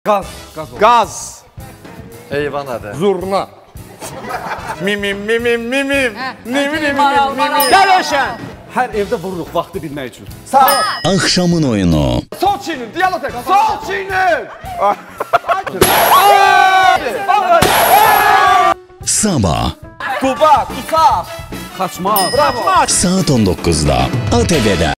Qaz. Qaz. Qaz. Heyvan adı. Zurna. Mimim, mimim, mimim. Gələşən. Hər evdə vururuq vaxtı bilmək üçün. Akşamın oyunu. Sol çinin, diyalog tek. Sol çinin. Sabah Quba, qusaq. Qaçmaz. saat 19'da ATV'de.